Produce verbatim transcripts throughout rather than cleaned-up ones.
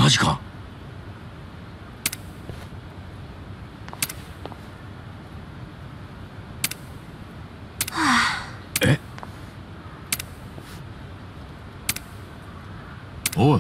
マジか。え？おい。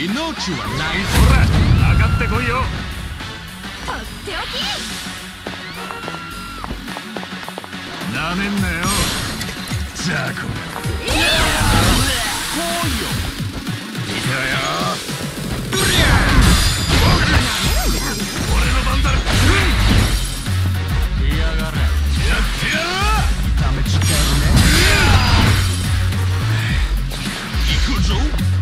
命はない。 ほら上がってこいよ。 とっておき。 なめんなよザコ。 来いよ。 見てろよ。俺の番だ。 来やがれ。 やってやる。 痛めちゃうね。行くぞ。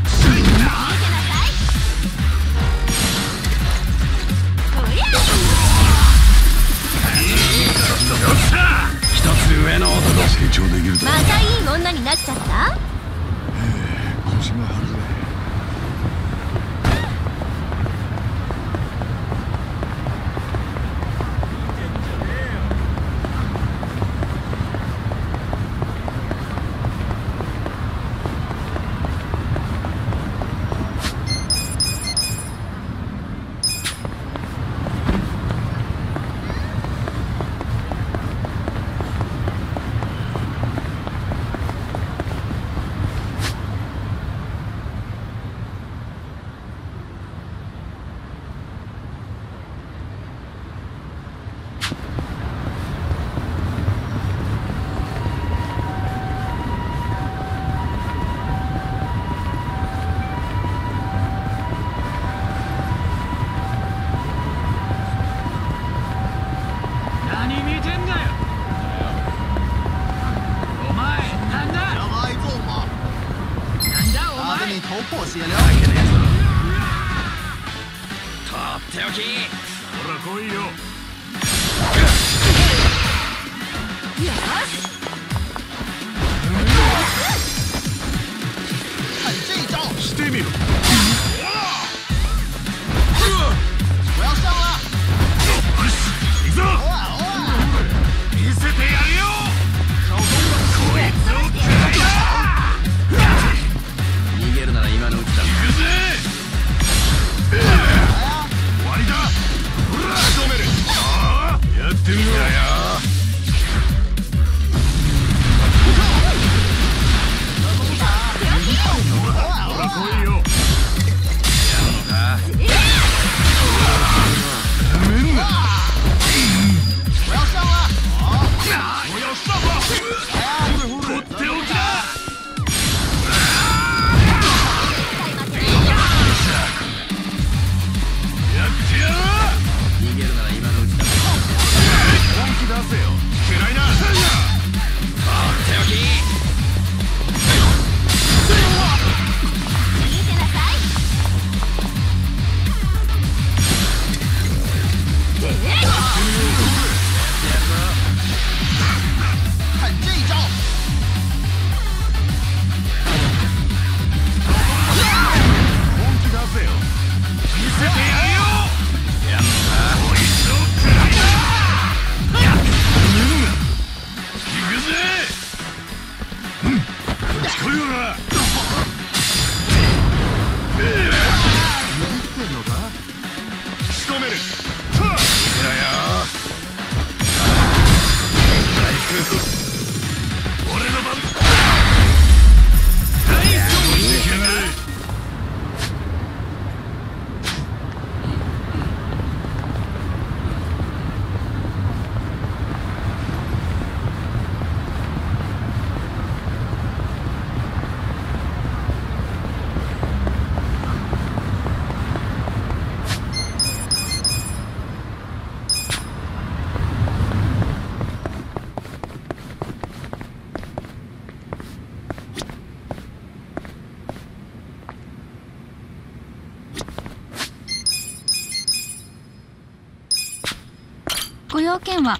一つ上の男。成長できると。 またいい女になっちゃった。 腰が張るぜ。 ご用件は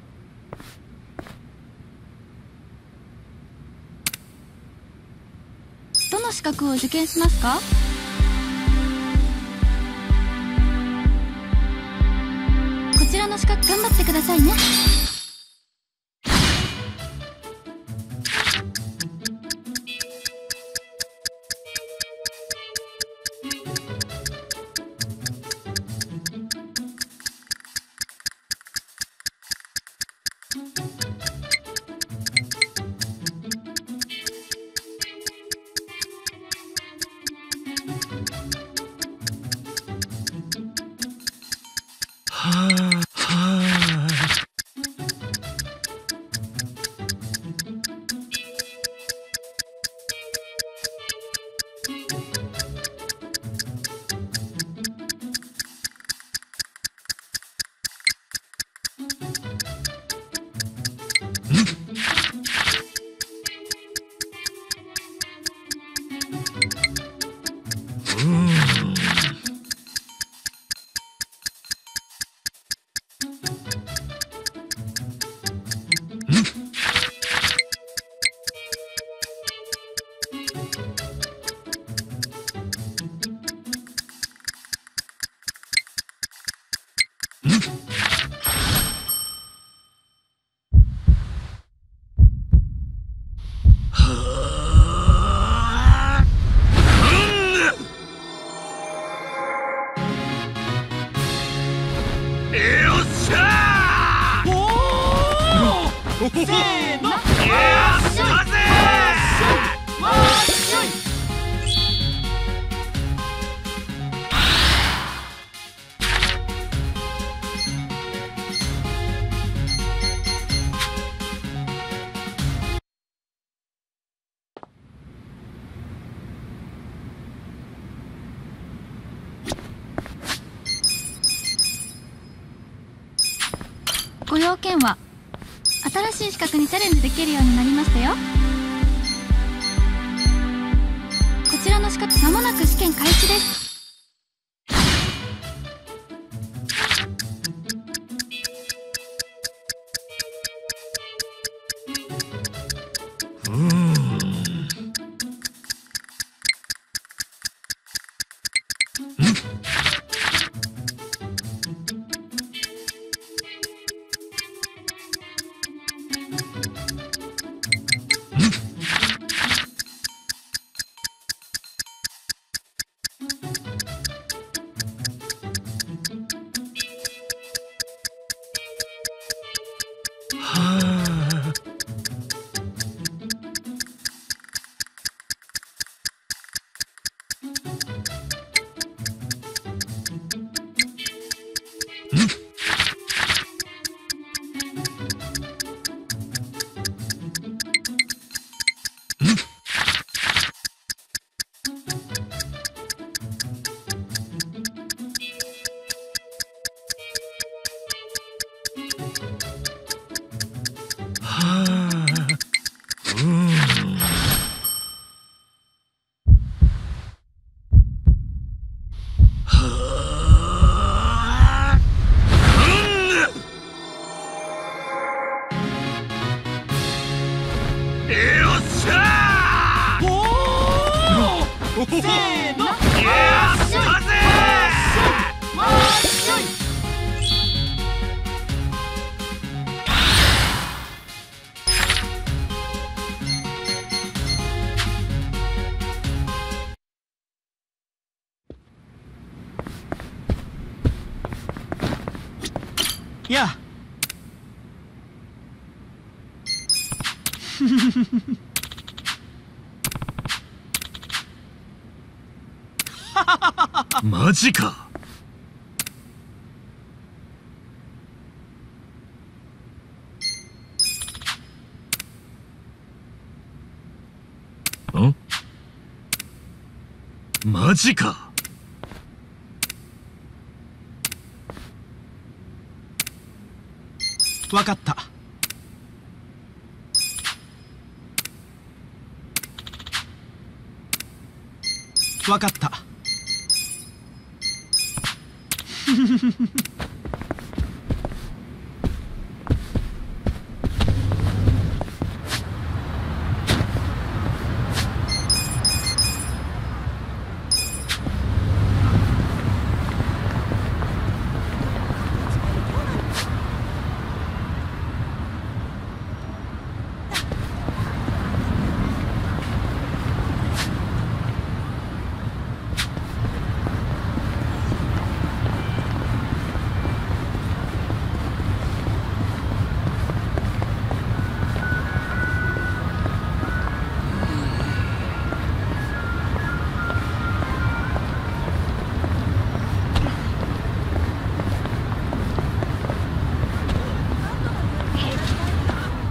どの資格を受験しますか？こちらの資格頑張ってくださいね。 ご用件は新しい資格にチャレンジできるようになりましたよ。こちらの資格まもなく試験開始です。 やあマジか。ん？マジか。 わかった。わかった。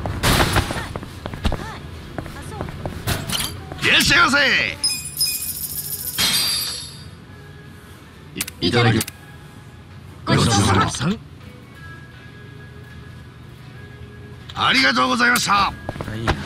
いらっしゃいませ。 いただきごちそうさま。 さんありがとうございました。 いいな。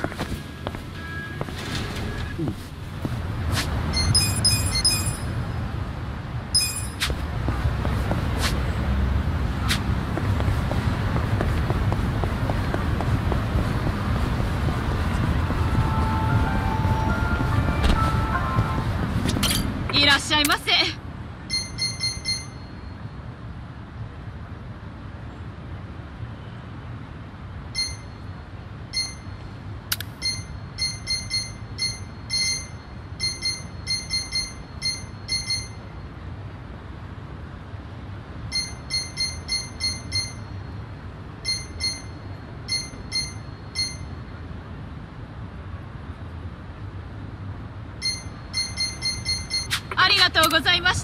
いらっしゃいませ。ありがとうございました。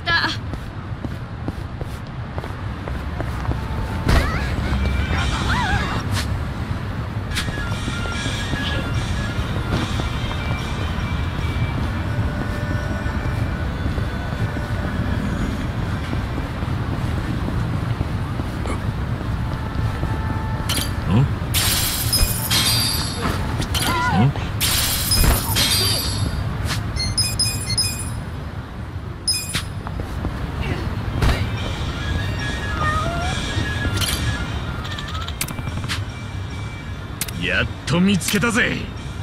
やっと見つけたぜ。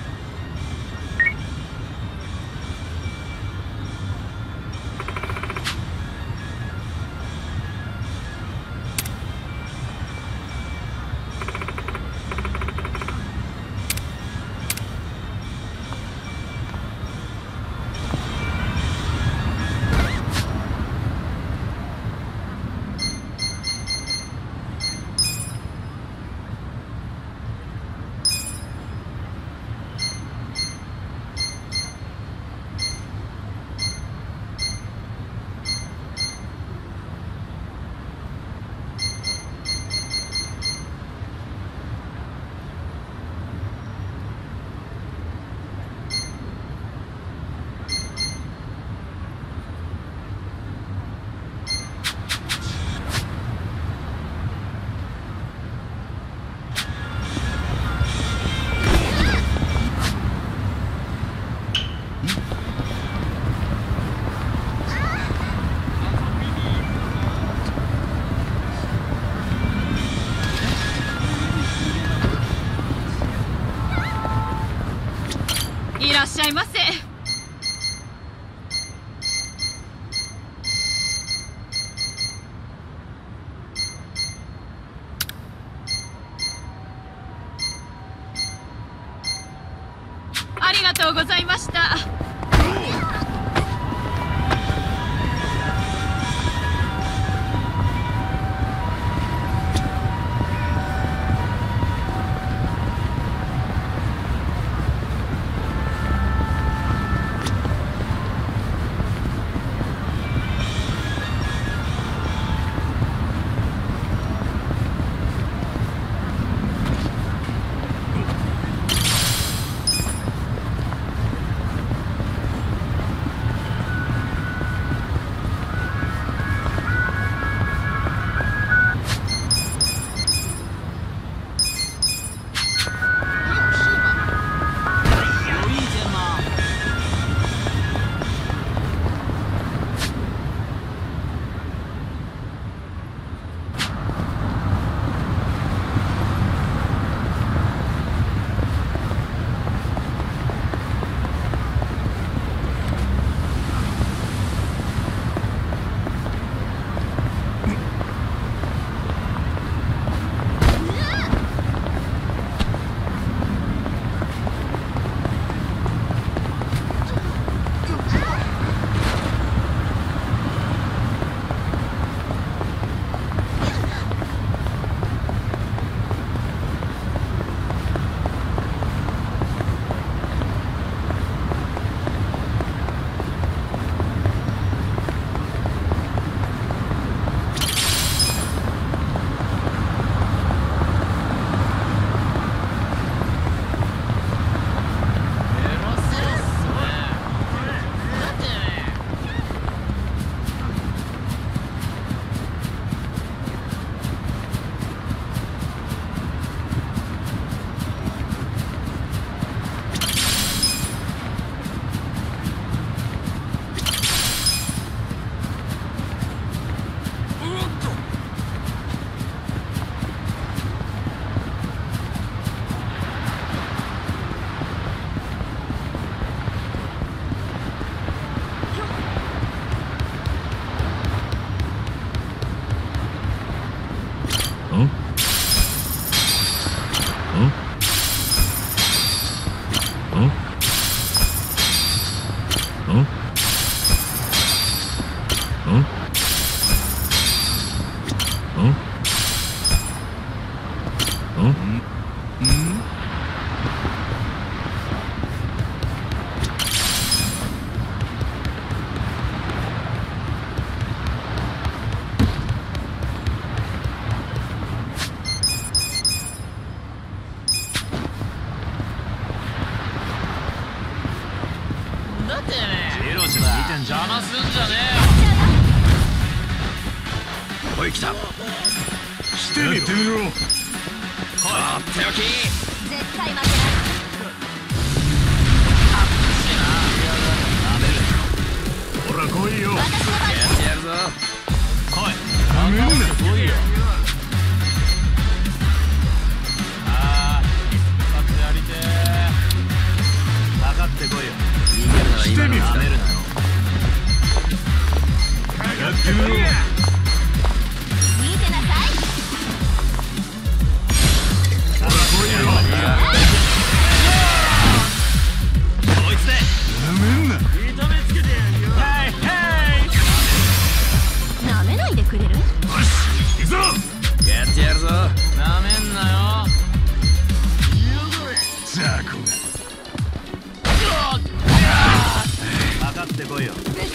いらっしゃいませ。ありがとうございました。 ん邪魔すんじゃねえよ。おい来た。してみろ。やってみろ。とっておき。 絶対負けない。 ほら来いよ。 私の番。 やってやるぞ。来い。なめんな。来いよ。ああ、一発やりてー。かかってこいよ。逃げるなら今のなめるなよ。やってみろ。 見てなさい。 ほら来いよ。こいつで。なめんな。痛めつけてやるよ。はいはい。 なめないでくれる？ よし、行くぞ。やってやるぞ。なめんなよ。ザコが。かかってこいよ。行くぜ。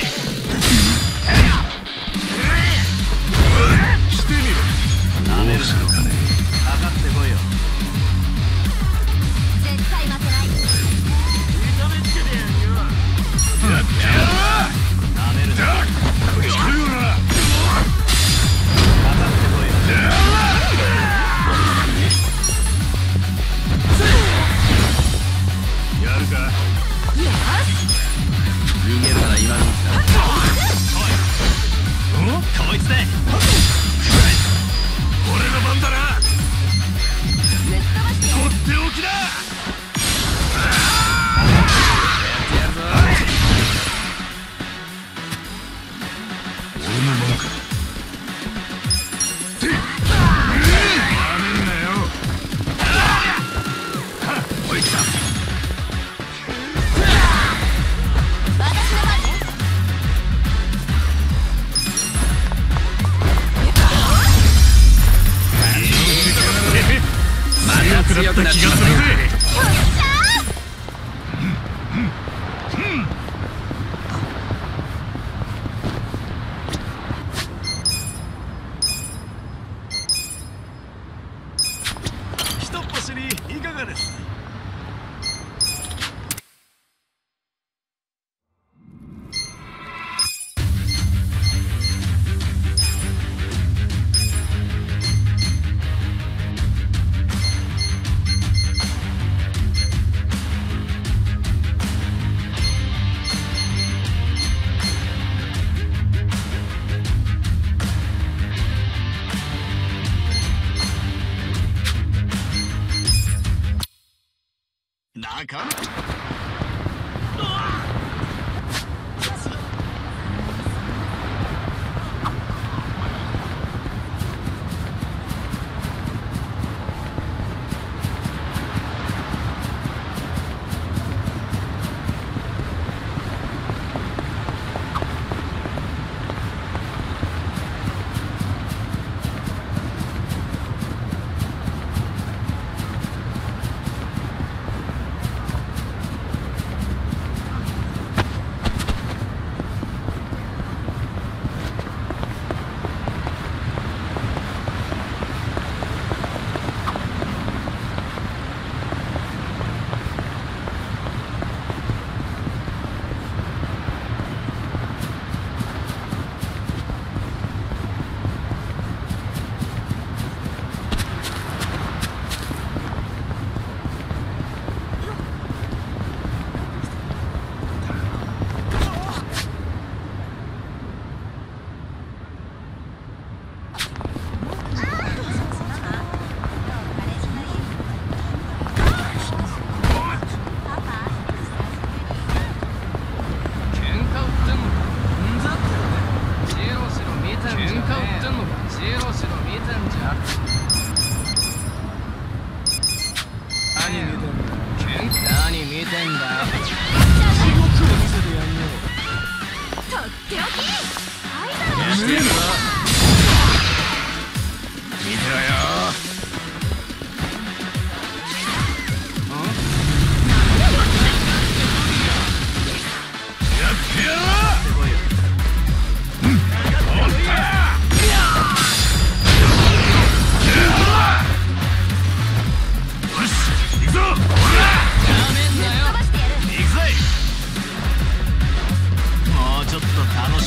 してみろ。なめるなよ。かかってこいよ。 絶対負けない。 痛めつけてやるよ。やってやる。なめるなよ。来るな。かかってこいよ。やるか。 よし。 逃げるなら今のうちだ。おい。こいつで。俺の番だな。 ぶっ飛ばしてやる。 とっておきだ。やってやるぞ。俺の番か。てっ。なめんなよ。おい来た。 私の番ね。 また強くなった気がするぜ。ひとっ走りいかがです？仲間。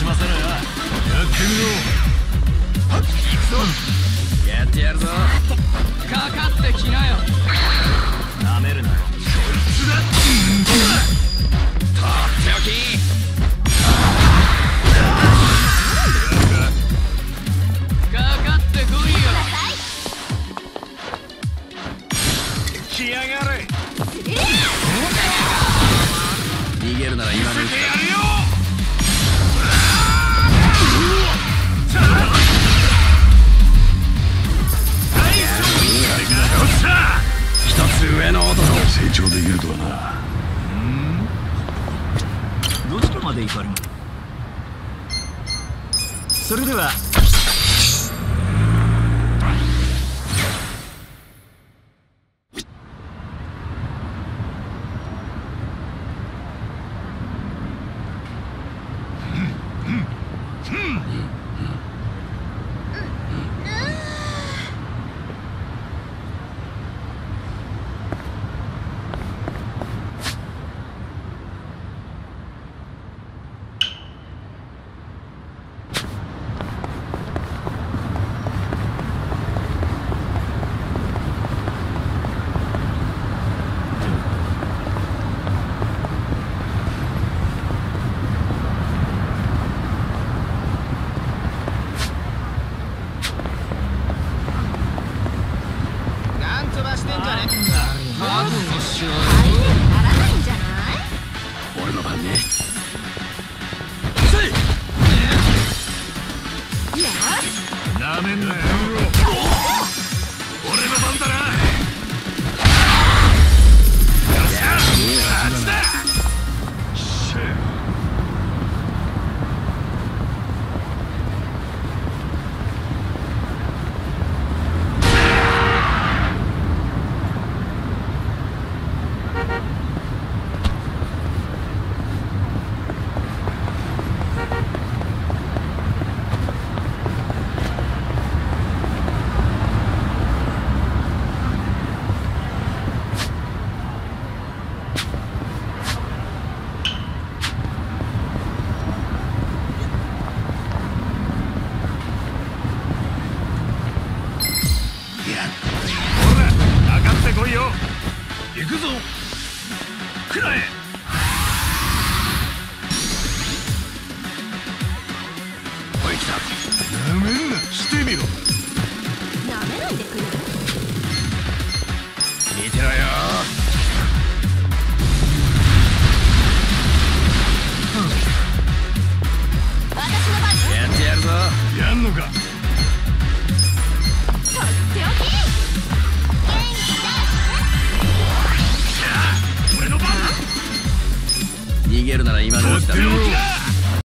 しませろよ。やってみろ。行くぞ。やってやるぞ。かかってきなよ。なめるな。こいつだ。とっておき。かかってこいよ。来やがれ。逃げるなら今のうちだ。一つ上の男。成長できるとはな。 どちらまで行かれる。それでは行くぞ。くらえ。おい来た。なめんな。してみろ。 なめないでくれる。 見てろよ。 私の番。 やってやるぞ。やんのか。 とっておき。 逃げるなら今のうちだ。